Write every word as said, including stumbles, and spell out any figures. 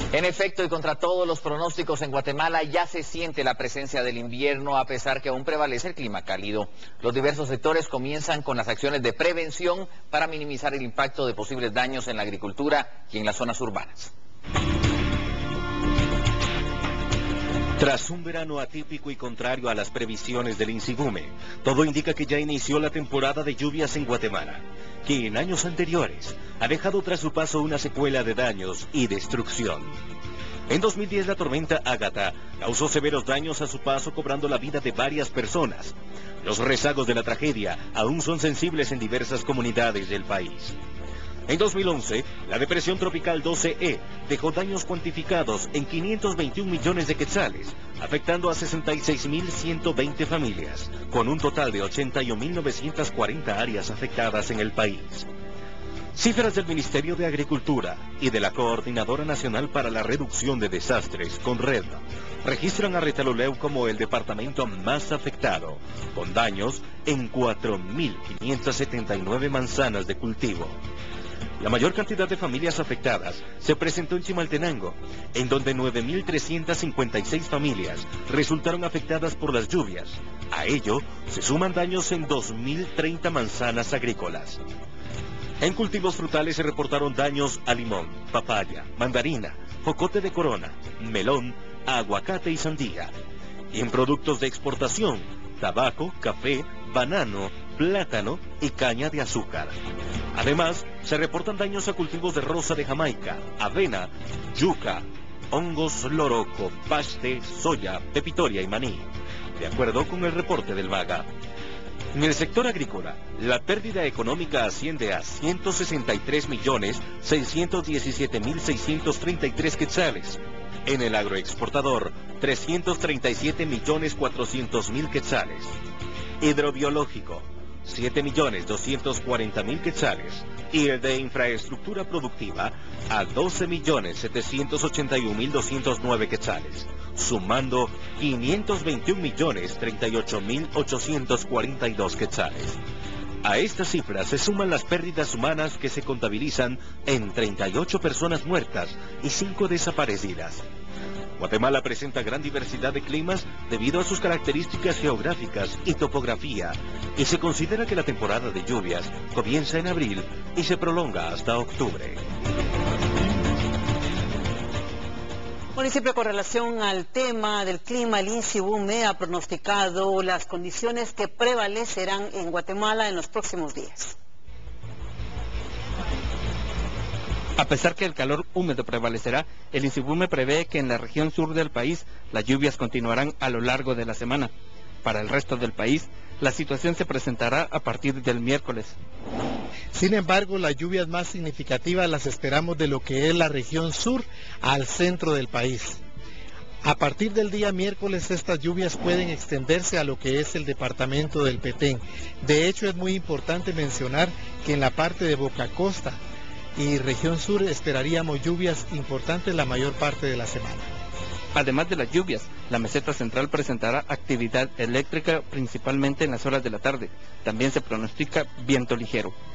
En efecto, y contra todos los pronósticos, en Guatemala ya se siente la presencia del invierno, a pesar que aún prevalece el clima cálido. Los diversos sectores comienzan con las acciones de prevención para minimizar el impacto de posibles daños en la agricultura y en las zonas urbanas. Tras un verano atípico y contrario a las previsiones del INSIBUME, todo indica que ya inició la temporada de lluvias en Guatemala, que en años anteriores ha dejado tras su paso una secuela de daños y destrucción. En dos mil diez la tormenta Ágata causó severos daños a su paso, cobrando la vida de varias personas. Los rezagos de la tragedia aún son sensibles en diversas comunidades del país. En dos mil once, la depresión tropical doce E dejó daños cuantificados en quinientos veintiún millones de quetzales, afectando a sesenta y seis mil ciento veinte familias, con un total de ochenta y una mil novecientas cuarenta áreas afectadas en el país. Cifras del Ministerio de Agricultura y de la Coordinadora Nacional para la Reducción de Desastres, CONRED, registran a Retalhuleu como el departamento más afectado, con daños en cuatro mil quinientas setenta y nueve manzanas de cultivo. La mayor cantidad de familias afectadas se presentó en Chimaltenango, en donde nueve mil trescientas cincuenta y seis familias resultaron afectadas por las lluvias. A ello se suman daños en dos mil treinta manzanas agrícolas. En cultivos frutales se reportaron daños a limón, papaya, mandarina, jocote de corona, melón, aguacate y sandía. Y en productos de exportación, tabaco, café, banano, plátano y caña de azúcar. Además, se reportan daños a cultivos de rosa de Jamaica, avena, yuca, hongos loroco, paste, soya, pepitoria y maní, de acuerdo con el reporte del MAGA. En el sector agrícola, la pérdida económica asciende a ciento sesenta y tres millones seiscientos diecisiete mil seiscientos treinta y tres quetzales. En el agroexportador, trescientos treinta y siete millones cuatrocientos mil quetzales. Hidrobiológico, siete millones doscientos cuarenta mil quetzales, y el de infraestructura productiva a doce millones setecientos ochenta y un mil doscientos nueve quetzales, sumando quinientos veintiún millones treinta y ocho mil ochocientos cuarenta y dos quetzales. A estas cifras se suman las pérdidas humanas, que se contabilizan en treinta y ocho personas muertas y cinco desaparecidas. Guatemala presenta gran diversidad de climas debido a sus características geográficas y topografía, y se considera que la temporada de lluvias comienza en abril y se prolonga hasta octubre. Bueno, y siempre con relación al tema del clima, el INSIBUME ha pronosticado las condiciones que prevalecerán en Guatemala en los próximos días. A pesar que el calor húmedo prevalecerá, el INSIBUME prevé que en la región sur del país las lluvias continuarán a lo largo de la semana. Para el resto del país, la situación se presentará a partir del miércoles. Sin embargo, las lluvias más significativas las esperamos de lo que es la región sur al centro del país. A partir del día miércoles, estas lluvias pueden extenderse a lo que es el departamento del Petén. De hecho, es muy importante mencionar que en la parte de Boca Costa y región sur esperaríamos lluvias importantes la mayor parte de la semana. Además de las lluvias, la meseta central presentará actividad eléctrica principalmente en las horas de la tarde. También se pronostica viento ligero.